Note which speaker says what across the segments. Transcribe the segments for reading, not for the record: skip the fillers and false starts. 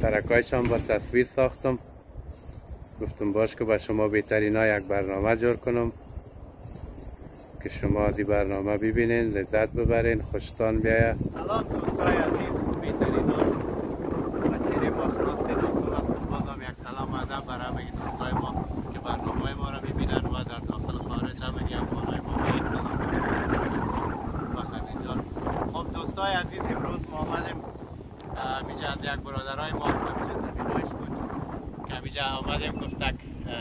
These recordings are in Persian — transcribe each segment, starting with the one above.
Speaker 1: ترکایشان با تصویر ساختم. گفتم باش که با شما بهترین یک برنامه جور کنم که شما از این برنامه ببینین، لذت ببرین، خوشتان بیاید.
Speaker 2: سلام دوستای عزیز، بهترین بچه ما شناسین رسول هستم. بازم یک سلام ادب برای همه دوستای ما که برنامه ما را ببینن و در داخل خارج همه افغانای ما بخیر جان. خب دوستای عزیز، امروز ما آمدیم اینجا از یک برادرای ما زمینایش بود که اینجا آمدیم گفتک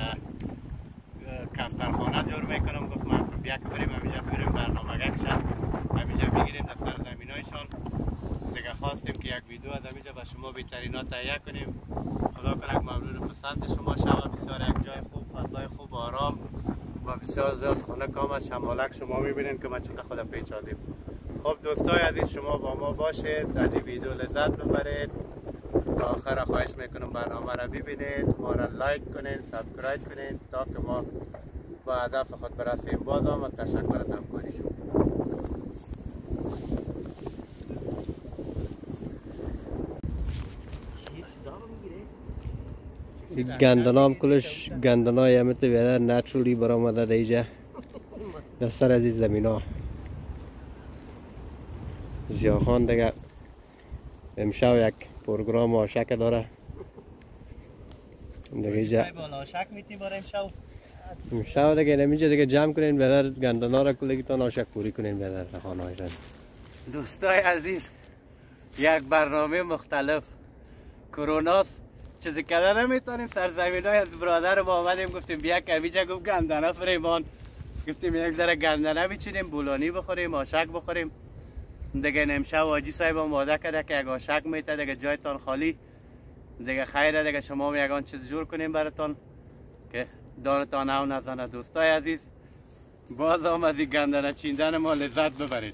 Speaker 2: کفترخانه جور میکنم. گفت ما بیا که بریم اینجا بریم برنامه گکشن اینجا بگیریم در سرزمینایشان. دیگه خواستیم که یک ویدیو از اینجا به شما بهترینا تهیه کنیم. خدا کنه مورد پسند شما شود. بسیار یک جای خوب، فضای خوب، آرام و بسیار زیاد خنک آمد. شمالک شما میبینید که ما چقدر خدا پیچاندیم. خب دوستای عزیز، شما با ما باشید، از این ویدیو لذت ببرید. تا آخر خواهش میکنم برنامه را ببینید، ما را لایک کنین، سابسکرایب کنین تا که ما با هدف خود برسیم. بازم تشکر از همکاری شما.
Speaker 3: گندنام کلش گندنای همت بیادر نچرولی برآمده دیجا دستر از این زمین ها. زیاخان دیگه امشب یک پروگرام آشک داره دیگه اینجا امشب دیگه نمیجه دیگه جمع کنین بیادر گندنا را کلگیتان آشک پوری کنین بیادر خانه های رن.
Speaker 2: دوستای عزیز، یک برنامه مختلف کروناست، چیزی کردن نمیتونیم. سرزمین های از برادر ما آمدیم گفتیم بیا که اینجا گفت گندنه فریمان. گفتیم یک ذره گندنه بچینیم، بولانی بخوریم، آشک بخوریم. دیگه امشب حاجی صاحب هم وعده کرده که یک آشک میته دیگه جایتان خالی. دیگه خیره دیگه شما یگان چیز جور کنیم براتون که دانتان او نزنه. دوستای عزیز، باز هم از این گندنه چیندن ما لذت ببرید.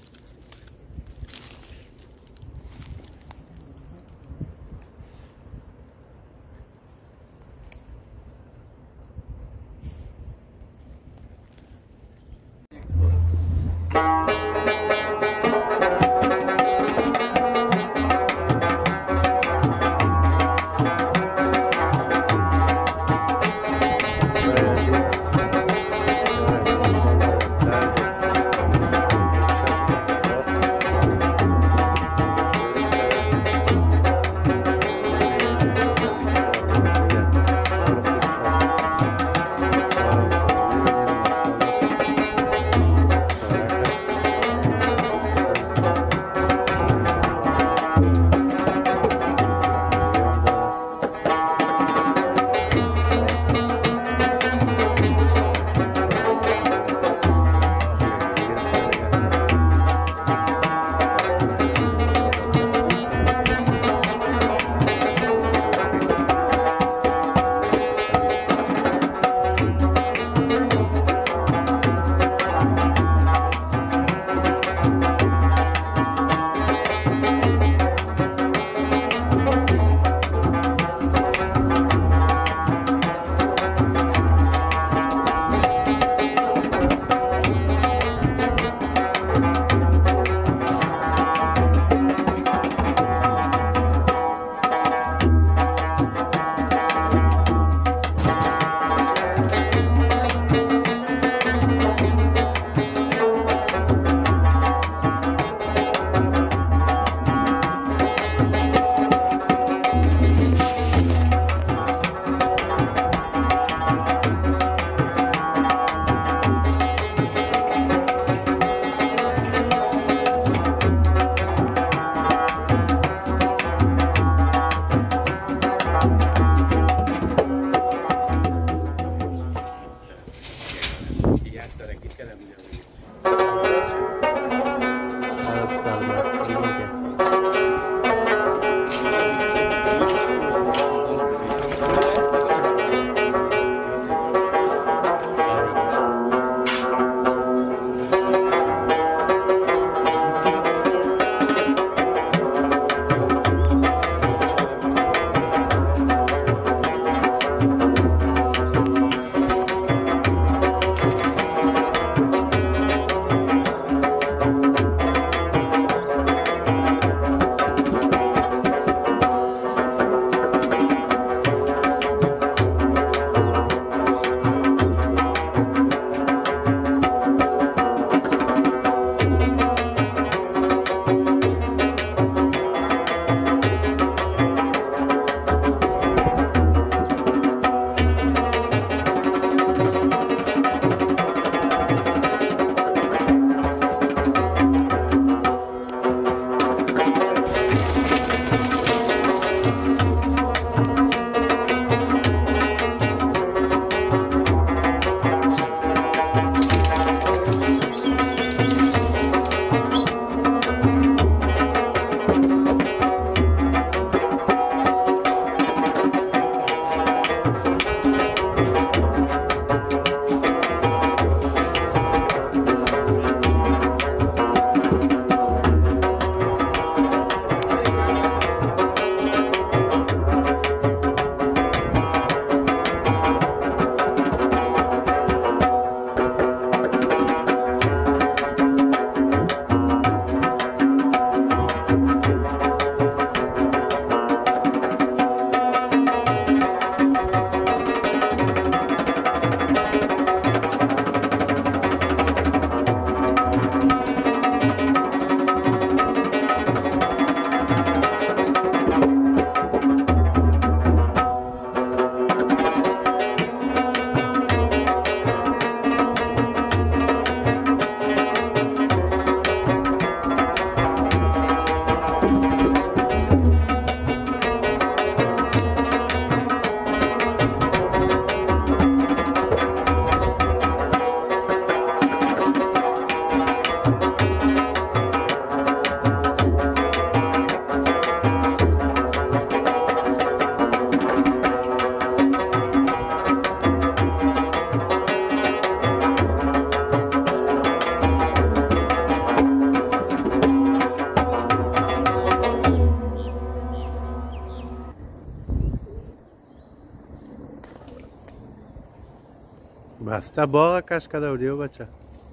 Speaker 1: هسته باغ کش کده و دیو بچه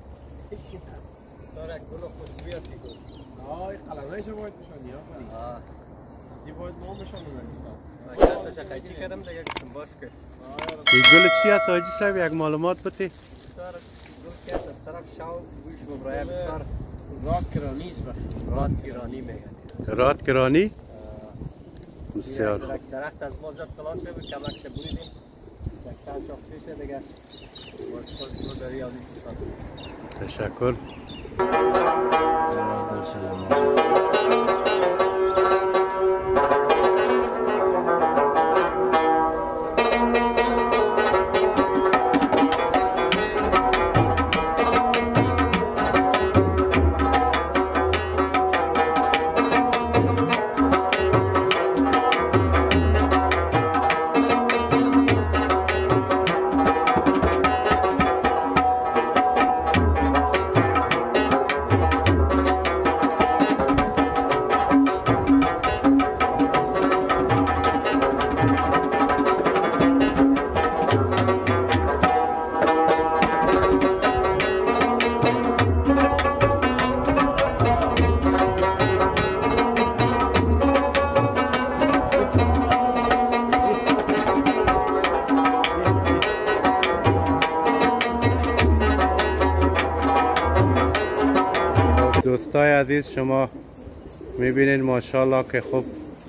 Speaker 3: سارک گلو خوش بیاد دیگو
Speaker 4: این قلمه‌ایش باید بشانی ها دی باید نامشان
Speaker 3: من کسش قیچی کردم دیگه کشم باش که
Speaker 1: این گل چی هست آجی صاحب یک معلومات بتی
Speaker 3: سارک گل کرد از طرف شاو گوش مبرایه بسار
Speaker 4: راد کرانی است
Speaker 3: راد کرانی میگن
Speaker 1: راد کرانی بسیار
Speaker 3: درخت از ما جب کلان شده بود کمک شد بریدیم یک سال چاپ شده دیگه باید خود رو داری آدیم
Speaker 1: تشکر دوستای عزیز شما میبینید ماشاءالله که خوب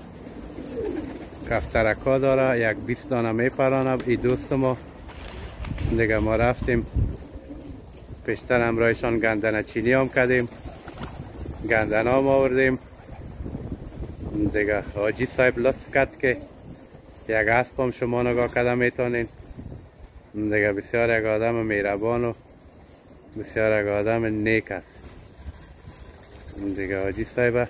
Speaker 1: کفترکا داره یک 20 دانه میپرانه این دوست ما دیگه ما رفتیم پیشتر همراهشان گندنه چینی هم کردیم گندنه هم آوردیم دیگه حاجی صاحب لطف کرد که یک اسب هم شما نگاه کرده میتونین دیگه بسیار یک آدم مهربان و بسیار یک آدم نیک است دیگه حاجی صاحبه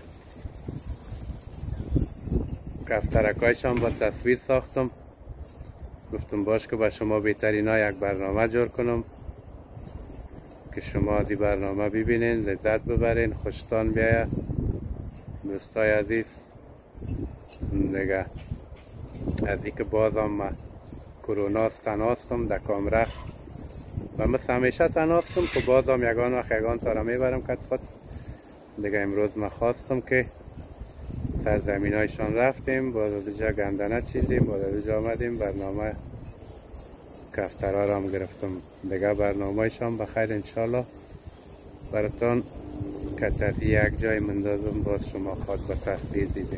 Speaker 1: کفترکایشان با تصویر ساختم گفتم باش که با شما بهترین ها یک برنامه جور کنم که شما دی برنامه ببینین لذت ببرین خوشتان بیایه دوستای عزیز دیگه از اینکه بازم ما کرونا تناستم در کامره و مثل همیشه تناستم که بازم یگان وقت یگان تا را میبرم کت خود دیگه امروز ما خواستم که سرزمین هایشان رفتیم باز از اینجا گندنه چیدیم باز از اینجا آمدیم برنامه کفترها را هم گرفتم دیگه برنامه هایشان بخیر انشالله براتون کتتی یک جای مندازم باز شما خود به تصویر دیدیم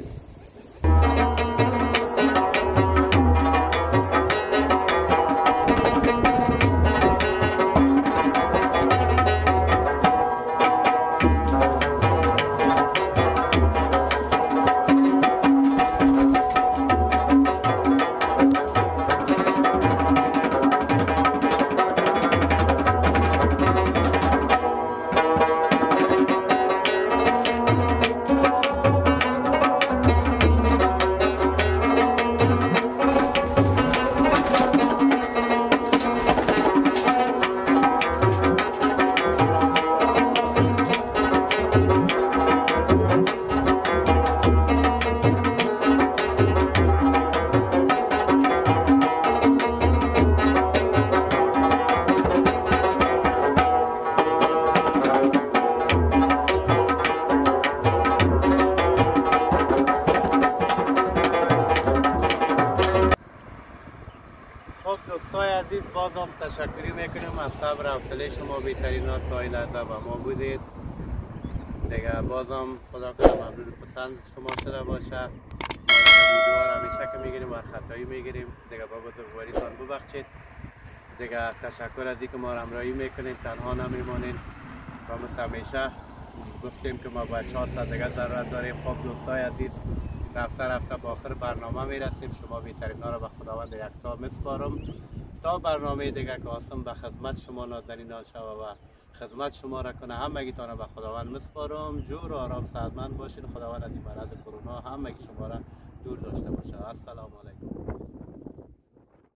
Speaker 1: دوستای عزیز بازم تشکری میکنیم از صبر و حوصله شما بهترین ها تا این لحظه با ما بودید دیگه بازم خدا کنه مورد پسند شما شده باشه ما ویدیو ها همیشه که میگیریم و خطایی میگیریم دیگه با بزرگواریتان ببخشید دیگه تشکر از اینکه ما را همراهی میکنید تنها نمیمانید و مثل همیشه گفتیم که ما با 4 ساعت دیگه ضرورت داریم خب دوستای عزیز رفته با آخر برنامه میرسیم شما بهترین ها را به خداوند یکتا میسپارم تا برنامه دیگه که آسم به خدمت شما نازنینان شوه و خدمت شما را کنه همگیتان را به خداوند میسپارم جور و آرام سعادتمند باشید خداوند از این مرض کرونا همگی شما را دور داشته باشه السلام علیکم